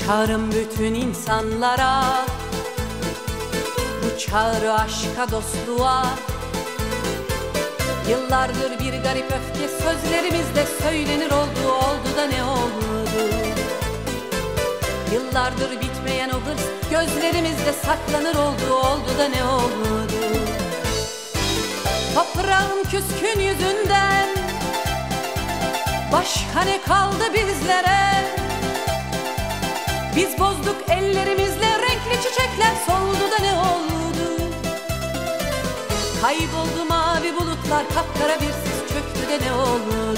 Çağırın bütün insanlara, bu çağrı aşka, dostluğa. Yıllardır bir garip öfke sözlerimizde söylenir oldu, oldu da ne oldu? Yıllardır bitmeyen o hırs gözlerimizde saklanır oldu, oldu da ne oldu? Toprağın küskün yüzünden başka ne kaldı bizlere? Biz bozduk ellerimizle renkli çiçekler, soldu da ne oldu? Kayboldu mavi bulutlar, kapkara bir sis çöktü de ne oldu?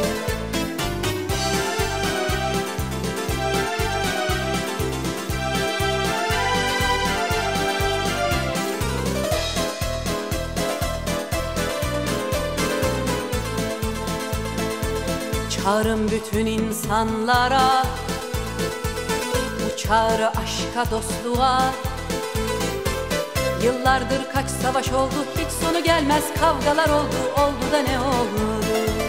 Çağırın bütün insanlara, bu çağrı aşka, dostluğa. Yıllardır kaç savaş oldu, hiç sonu gelmez kavgalar oldu, oldu da ne oldu?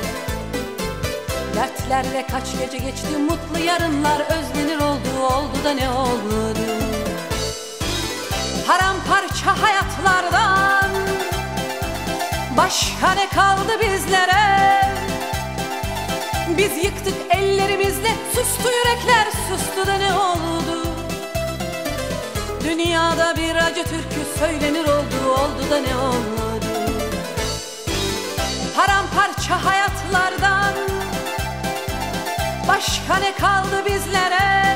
Dertlerle kaç gece geçti, mutlu yarınlar özlenir oldu, oldu da ne oldu? Paramparça hayatlardan başka ne kaldı bizlere? Biz yıktık ellerimizle, sustu yürekler, sustu da ne oldu? Dünyada bir acı türkü söylenir oldu, oldu da ne oldu? Paramparça hayatlardan başka ne kaldı bizlere?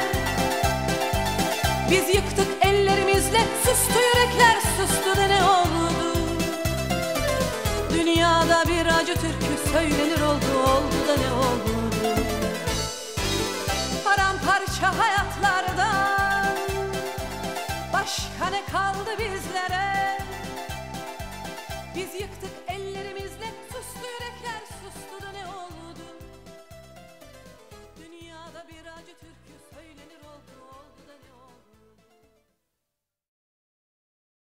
Biz yıktık ellerimizle, sustu yürekler, sustu da ne oldu? Dünyada bir acı türkü söylenir oldu, oldu da ne oldu? Paramparça hayatlardan başka ne kaldı bizlere?